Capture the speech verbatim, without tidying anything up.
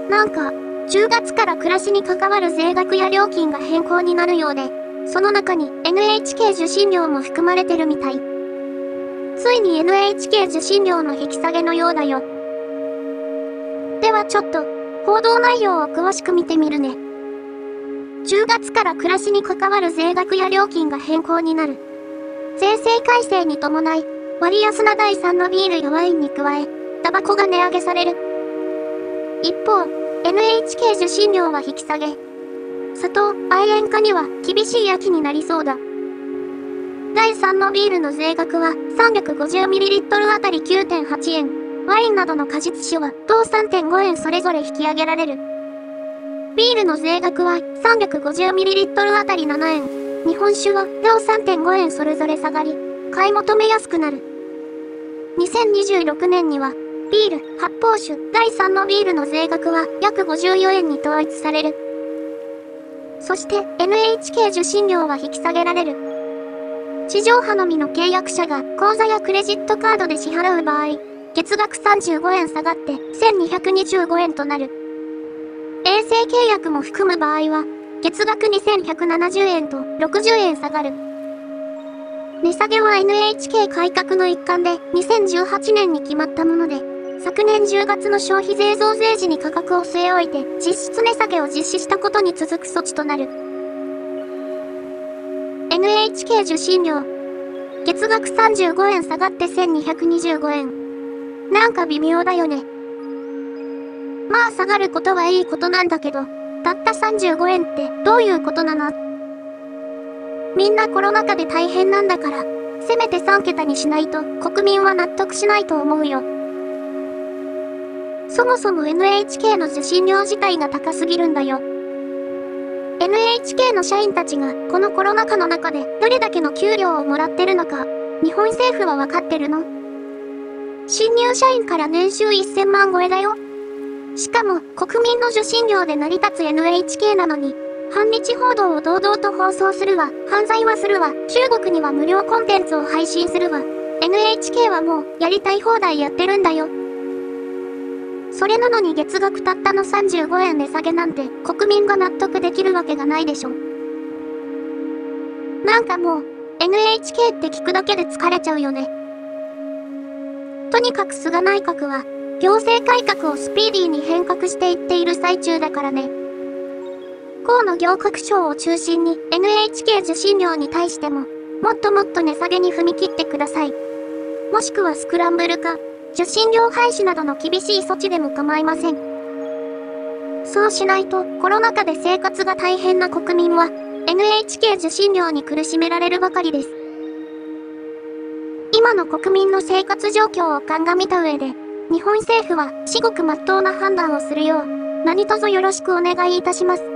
なんか、じゅうがつから暮らしに関わる税額や料金が変更になるようで、その中に エヌエイチケー 受信料も含まれてるみたい。ついに エヌエイチケー 受信料の引き下げのようだよ。ではちょっと、報道内容を詳しく見てみるね。じゅうがつから暮らしに関わる税額や料金が変更になる。税制改正に伴い、割安なだいさんのビールやワインに加え、タバコが値上げされる。一方、エヌエイチケー 受信料は引き下げ。砂糖、愛煙家には厳しい秋になりそうだ。だいさんのビールの税額は さんびゃくごじゅうミリリットル あたり きゅうてんはちえん、ワインなどの果実酒は同 さんてんごえんそれぞれ引き上げられる。ビールの税額は さんびゃくごじゅうミリリットル あたりななえん、日本酒は同 さんてんごえんそれぞれ下がり、買い求めやすくなる。にせんにじゅうろくねんには、ビール、発泡酒、だいさんのビールの税額は約ごじゅうよえんに統一される。そして エヌエイチケー 受信料は引き下げられる。地上波のみの契約者が口座やクレジットカードで支払う場合、月額さんじゅうごえん下がってせんにひゃくにじゅうごえんとなる。衛星契約も含む場合は、月額にせんひゃくななじゅうえんとろくじゅうえん下がる。値下げは エヌエイチケー 改革の一環でにせんじゅうはちねんに決まったもので、昨年じゅうがつの消費税増税時に価格を据え置いて実質値下げを実施したことに続く措置となる。エヌエイチケー 受信料。月額さんじゅうごえん下がってせんにひゃくにじゅうごえん。なんか微妙だよね。まあ下がることはいいことなんだけど、たったさんじゅうごえんってどういうことなの？みんなコロナ禍で大変なんだから、せめてさんけたにしないと国民は納得しないと思うよ。そもそも エヌエイチケー の受信料自体が高すぎるんだよ。エヌエイチケー の社員たちがこのコロナ禍の中でどれだけの給料をもらってるのか、日本政府はわかってるの？新入社員から年収せんまん超えだよ。しかも国民の受信料で成り立つ エヌエイチケー なのに、反日報道を堂々と放送するわ、犯罪はするわ、中国には無料コンテンツを配信するわ。エヌエイチケー はもうやりたい放題やってるんだよ。それなのに月額たったのさんじゅうごえん値下げなんて国民が納得できるわけがないでしょ。なんかもう エヌエイチケー って聞くだけで疲れちゃうよね。とにかく菅内閣は行政改革をスピーディーに変革していっている最中だからね。河野行革相を中心に エヌエイチケー 受信料に対してももっともっと値下げに踏み切ってください。もしくはスクランブル化、受信料廃止などの厳しい措置でも構いません。そうしないとコロナ禍で生活が大変な国民は エヌエイチケー 受信料に苦しめられるばかりです。今の国民の生活状況を鑑みた上で、日本政府は至極真っ当な判断をするよう何卒よろしくお願いいたします。